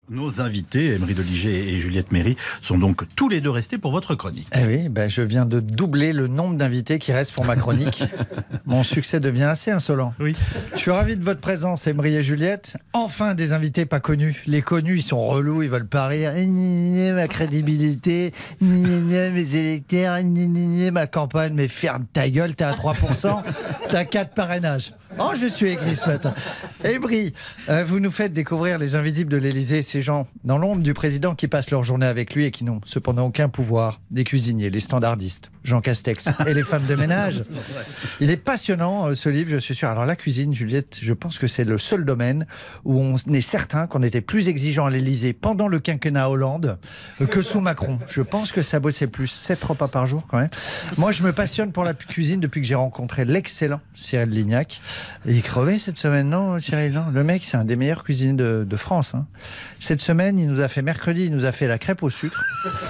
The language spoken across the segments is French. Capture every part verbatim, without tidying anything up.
Nos invités, Emery Deligé et Juliette Méry, sont donc tous les deux restés pour votre chronique. Eh oui, ben je viens de doubler le nombre d'invités qui restent pour ma chronique. Mon succès devient assez insolent. Oui. Je suis ravi de votre présence, Emery et Juliette. Enfin, des invités pas connus. Les connus, ils sont relous, ils veulent pas rire. Ma crédibilité, mes électeurs, ma campagne. Mais ferme ta gueule, t'es à trois pour cent, t'as quatre parrainages. Oh, je suis aigri ce matin. Emery, euh, vous nous faites découvrir les invisibles de l'Élysée, ces gens dans l'ombre du président qui passent leur journée avec lui et qui n'ont cependant aucun pouvoir. Des cuisiniers, les standardistes, Jean Castex et les femmes de ménage. Il est passionnant, euh, ce livre, je suis sûr. Alors la cuisine, Juliette, je pense que c'est le seul domaine où on est certain qu'on était plus exigeant à l'Élysée pendant le quinquennat Hollande euh, que sous Macron. Je pense que ça bossait plus, sept repas par jour quand même. Moi, je me passionne pour la cuisine depuis que j'ai rencontré l'excellent Cyril Lignac. Il crevait cette semaine, non, Cyril, non. Le mec, c'est un des meilleurs cuisiniers de, de France. Hein. Cette semaine, il nous a fait mercredi, il nous a fait la crêpe au sucre.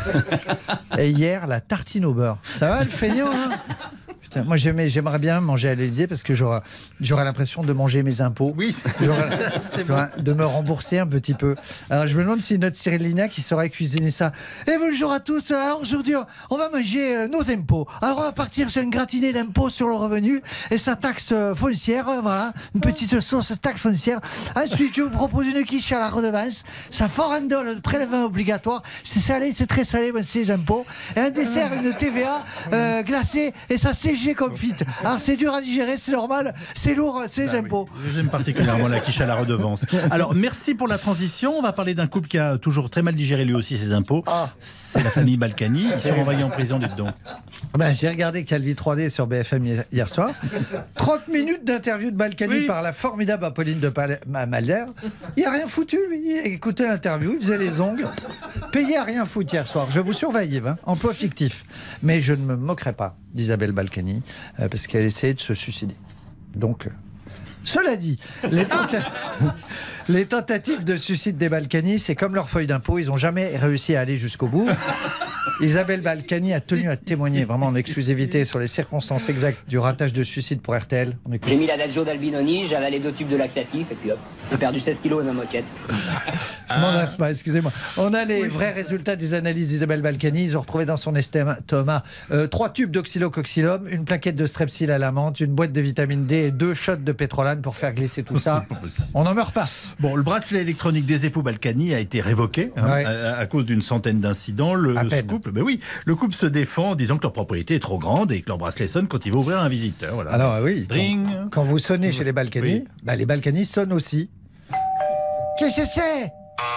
Et hier, la tartine au beurre. Ça va, le feignant, hein? Putain, moi, j'aimerais bien manger à l'Élysée parce que j'aurais l'impression de manger mes impôts. Oui, c'est de me rembourser un petit peu. Alors, je me demande si notre Cyril Lignac, il saurait cuisiner ça. Et bonjour à tous. Alors, aujourd'hui, on va manger euh, nos impôts. Alors, on va partir sur une gratinée d'impôts sur le revenu et sa taxe euh, foncière. Euh, voilà, une petite sauce taxe foncière. Ensuite, je vous propose une quiche à la redevance. Ça farandole de prélèvement obligatoire. C'est salé, c'est très salé, ben, c'est les impôts. Et un dessert, une T V A euh, glacée et ça C G confite. Alors c'est dur à digérer, c'est normal, c'est lourd, c'est les bah impôts. Oui. J'aime particulièrement la quiche à la redevance. Alors merci pour la transition. On va parler d'un couple qui a toujours très mal digéré lui aussi ses impôts. Ah. C'est la famille Balkany. Ils sont envoyés en prison, dites donc. Ben, j'ai regardé Calvi trois D sur B F M hier soir. trente minutes d'interview de Balkany oui. par la formidable Apolline de Malher. Il n'a rien foutu, lui. Il écoutait l'interview, il faisait les ongles. Payé à rien foutre hier soir. Je vous surveille, hein. Emploi fictif. Mais je ne me moquerai pas d'Isabelle Balkany euh, parce qu'elle essayait de se suicider. Donc, euh, cela dit, les, tenta les tentatives de suicide des Balkany, c'est comme leur feuille d'impôt, ils n'ont jamais réussi à aller jusqu'au bout. Isabelle Balkany a tenu à témoigner vraiment en exclusivité sur les circonstances exactes du ratage de suicide pour R T L. J'ai mis l'adagio d'Albinoni, j'ai avalé deux tubes de laxatif et puis hop, j'ai perdu seize kilos et ma moquette. Je m'en lasse pas, excusez-moi. On a les vrais résultats des analyses d'Isabelle Balkany. Ils ont retrouvé dans son estomac euh, trois tubes d'oxylocoxylum, une plaquette de strepsil à la menthe, une boîte de vitamine D et deux shots de pétrolane pour faire glisser tout ça. On n'en meurt pas. Bon, le bracelet électronique des époux Balkany a été révoqué hein, ouais. à, à cause d'une centaine d'incidents. Le couple, ben oui, le couple se défend en disant que leur propriété est trop grande et que leur bracelet sonne quand il va ouvrir un visiteur. Voilà. Alors oui, Dring. Quand, quand vous sonnez chez les Balkany, oui. bah, les Balkany sonnent aussi. Qu'est-ce que c'est?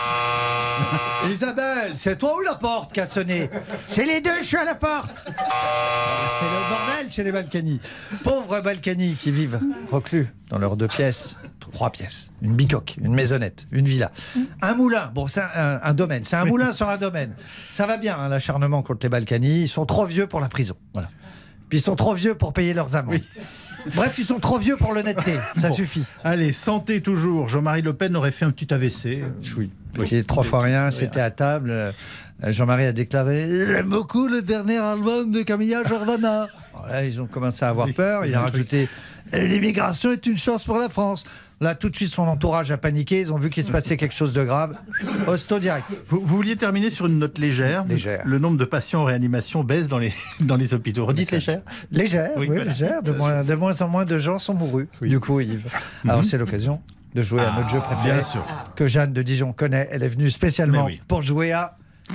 Isabelle, c'est toi ou la porte qui a sonné? C'est les deux, je suis à la porte. C'est le bordel chez les Balkany. Pauvres Balkany qui vivent reclus dans leurs deux pièces, trois pièces, une bicoque, une maisonnette, une villa, un moulin. Bon, c'est un, un domaine, c'est un moulin sur un domaine. Ça va bien, hein, l'acharnement contre les Balkany. Ils sont trop vieux pour la prison. Voilà. Puis ils sont trop vieux pour payer leurs amendes. Oui. Bref, ils sont trop vieux pour l'honnêteté, ça bon. suffit. Allez, santé toujours. Jean-Marie Le Pen aurait fait un petit A V C. Oui. Qui est trois fois rien, c'était à table. Jean-Marie a déclaré « J'aime beaucoup le dernier album de Camilla Jordana ». Là, ils ont commencé à avoir oui, peur. Il a rajouté « L'immigration est une chance pour la France ». Là, tout de suite, son entourage a paniqué. Ils ont vu qu'il se passait quelque chose de grave. Hosto direct. Vous, vous vouliez terminer sur une note légère. Légère. Le nombre de patients en réanimation baisse dans les, dans les hôpitaux. Redites légère. Légère, oui, oui voilà. légère. De moins, de moins en moins de gens sont mourus. Oui. Du coup, Yves. Alors, mm-hmm. c'est l'occasion de jouer ah, à notre jeu préféré. Bien sûr. Que Jeanne de Dijon connaît. Elle est venue spécialement oui. pour jouer à...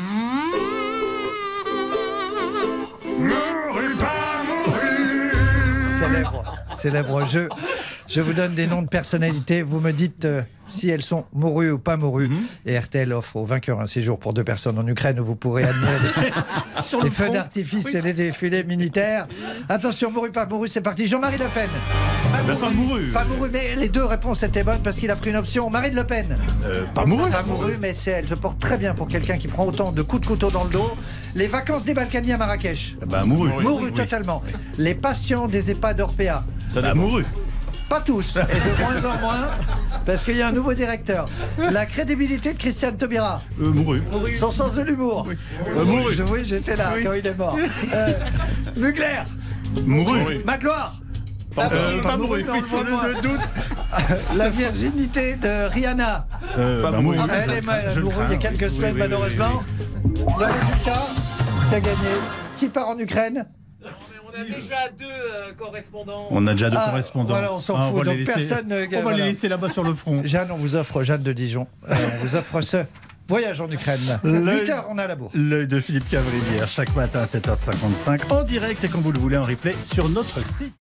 Mourir pas mourir. Célèbre, célèbre jeu. Je vous donne des noms de personnalités, vous me dites euh, si elles sont morues ou pas morues. Mm-hmm. Et R T L offre au vainqueur un séjour pour deux personnes en Ukraine où vous pourrez admirer les, les feux d'artifice oui. et les défilés militaires. Attention, mouru, pas mouru, c'est parti. Jean-Marie Le Pen. Pas, ben, pas mouru. Pas mouru, mais les deux réponses étaient bonnes parce qu'il a pris une option. Marine Le Pen. Euh, pas mouru. Pas mouru, mais c'est elle se porte très bien pour quelqu'un qui prend autant de coups de couteau dans le dos. Les vacances des Balkany à Marrakech. Ben, mouru. Mouru, oui. totalement. Oui. Les patients des EHPAD Orpea. Ça ben, mouru. Pas tous, et de moins en moins, parce qu'il y a un nouveau directeur. La crédibilité de Christiane Taubira. Euh, mouru. Son sens de l'humour. Oui. Euh, mouru. Oui, j'étais là oui. quand il est mort. Euh, Mugler. Mouru. Magloire. Pas, euh, pas mouru, mais on le voit le, moins. le doute. La virginité de Rihanna. Euh, Pas bah, mouru. moi, Elle est je- mal je le mourue il y a crains. quelques Oui, semaines, oui, oui, malheureusement. Le résultat, qui a gagné? Qui part en Ukraine? On a déjà deux euh, correspondants. On a déjà deux Ah, correspondants. voilà, on s'en Ah, fout, va donc les laisser- personne ne- On va voilà. les laisser là-bas sur le front. Jeanne, on vous offre, Jeanne de Dijon, euh, on vous offre ce voyage en Ukraine. Le- huit heures, on a la bourre. L'œil de Philippe Cavrivière, chaque matin à sept heures cinquante-cinq, en direct et quand vous le voulez en replay sur notre site.